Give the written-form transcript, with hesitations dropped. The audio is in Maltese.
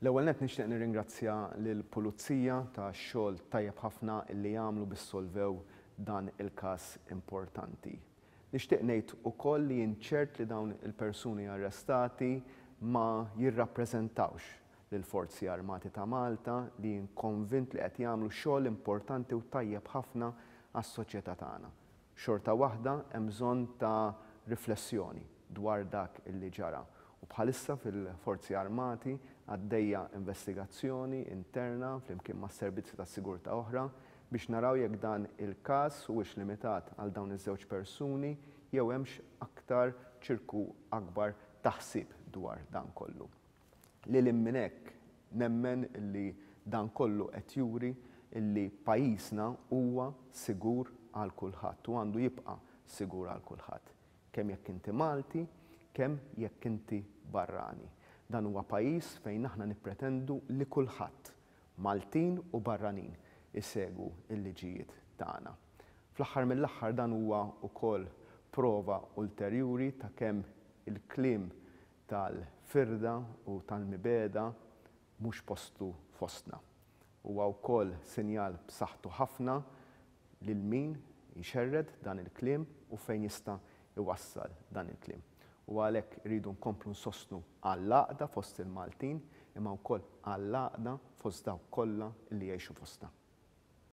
L-ewwel nett nixtieq nirringrazzja lill-Pulizija tax-xogħol tajjeb ħafna li jagħmlu biex solvew dan il-każ importanti. Nixtieq ngħid ukoll li jien ċert li dawn il-persuni arrestati ma jirrappreżentawx lill-Forzi Armati ta' Malta li jien konvint li qed jagħmlu xogħol importanti u tajjeb ħafna għas-soċjetà tagħna. Xorta waħda hemm bżonn ta' riflessjoni dwar dak illi ġara. U bħalissa fil-Forzi Armati għaddejja investigazzjoni interna flimkien mas servizzi ta' sigurtà oħra biex naraw jekk dan il-każ huwiex limitat għal dawn iż-żewġ persuni jew hemmx aktar ċirku akbar taħsib dwar dan kollu. Lil minn hekk nemmen li dan kollu qed juri li pajjiżna huwa sigur għal kulħadd u għandu jibqa' sigur għal kulħadd. Kemm jekk inti Malti, kemm jekk inti barrani. Dan huwa pajjiż fejn aħna nippretendu li kulħadd Maltin u barranin isegwu l-liġijiet tagħna. Fl-aħħar mill-aħħar dan huwa wkoll prova ulterjuri ta' kemm il-kliem tal-firda u tal-mibeda mhux postu fostna. Huwa wkoll sinjal b'saħħtu ħafna lil min jxerred dan il-kliem u fejn jista' iwassal dan il-kliem. U għalhekk iridu nkomplu nsostnu għall-għaqda fost il-Maltin imma wkoll għall-għaqda fost dawk kollha li jgħixu fostna.